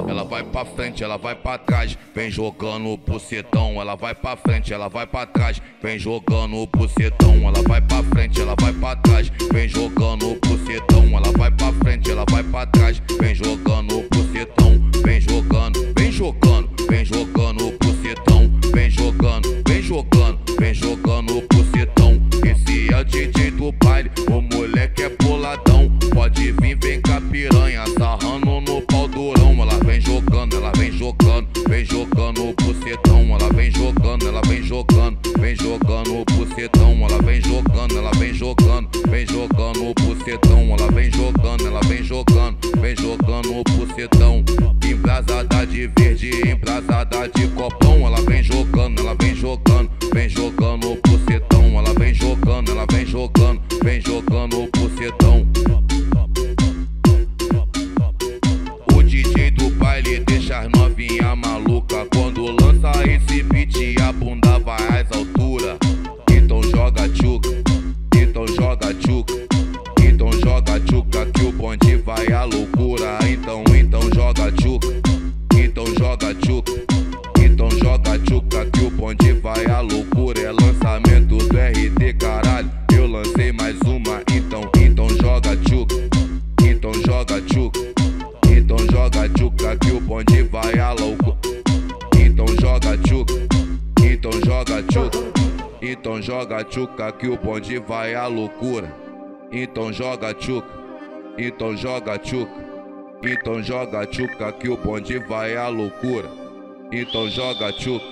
Ela vai pra frente, ela vai pra trás, vem jogando o bucetão. Ela vai pra frente, ela vai pra trás, vem jogando o bucetão. Ela vai pra frente, ela vai pra trás, vem jogando o bucetão. Ela vai pra frente, ela vai pra trás, vem jogando o bucetão. Vem jogando, vem jogando, vem jogando o bucetão. Vem jogando, vem jogando, vem jogando o bucetão. Esse é o DJ do baile, o moleque é boladão. Pode vir, vem com a piranha, sarrando no pau durão. Ela vem jogando, ela vem jogando, vem jogando o bucetão. Ela vem jogando, ela vem jogando, vem jogando o bucetão. Ela vem jogando, ela vem jogando, vem jogando o bucetão. Ela vem jogando, ela vem jogando, vem jogando o bucetão. Embrasada de verde, embrasada de copão. Ela vem jogando, ela vem jogando, vem jogando o bucetão. Ela vem jogando, ela vem jogando, vem jogando o bucetão. O DJ do baile deixa as novinha maluca. Quando lança esse beat a bunda vai às alturas. Então joga tchuca, então joga tchuca, então joga tchuca que o bonde vai à loucura. Então joga tchuca, então joga tchuca, então joga tchuca que o bonde vai à loucura. É lançamento do RD, caralho, eu lancei mais uma. Então joga tchuca, então joga tchuca, então joga tchuca que o bonde vai à loucura. Então joga tchuca, então joga tchuca, então joga tchuca que o bonde vai à loucura. Então joga tchuca, então joga tchuca, então joga tchuca que o bonde vai à loucura. Então joga tchuca.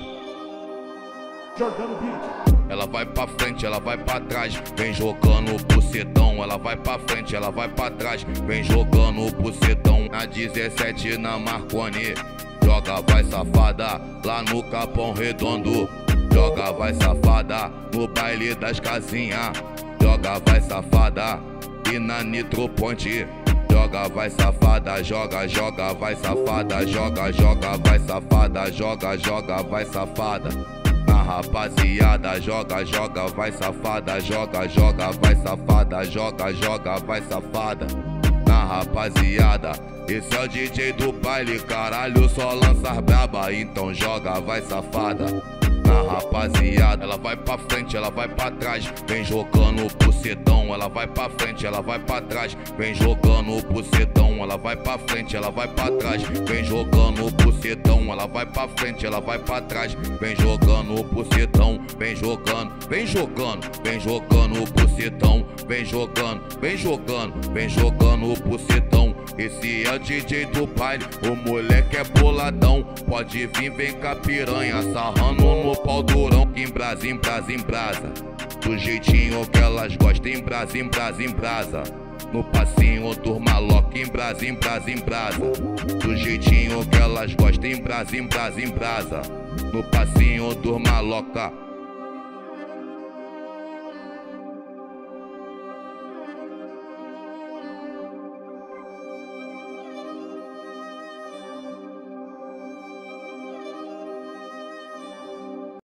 Jogando beat. Ela vai pra frente, ela vai pra trás, vem jogando o bucetão. Ela vai pra frente, ela vai pra trás, vem jogando o bucetão. Na 17 na Marconi, joga vai safada, lá no Capão Redondo. Joga vai safada, no baile das casinhas. Joga vai safada, e na Nitro Ponte. Joga vai safada, joga, joga vai safada. Joga, joga vai safada, joga, joga vai safada. Na rapaziada, joga, joga vai safada. Joga, joga vai safada, joga, joga vai safada. Na rapaziada, esse é o DJ do baile, caralho, só lança as braba. Então joga vai safada. Na rapaziada, ela vai pra frente, ela vai pra trás, vem jogando o bucetão. Ela vai pra frente, ela vai pra trás, vem jogando o bucetão. Ela vai pra frente, ela vai pra trás, vem jogando o bucetão. Ela vai pra frente, ela vai pra trás, vem jogando o bucetão. Vem jogando, vem jogando, vem jogando o bucetão. Vem jogando, vem jogando, vem jogando o bucetão. Esse é o DJ do baile, o moleque é boladão. Pode vir, vem com a piranha, sarrando no pau durão. Embrasa, embrasa, embrasa, do jeitinho que elas gostam. Embrasa, embrasa, embrasa, no passinho dos maloca. Embrasa, embrasa, embrasa, do jeitinho que elas gostam. Embrasa, embrasa, embrasa, no passinho dos maloca.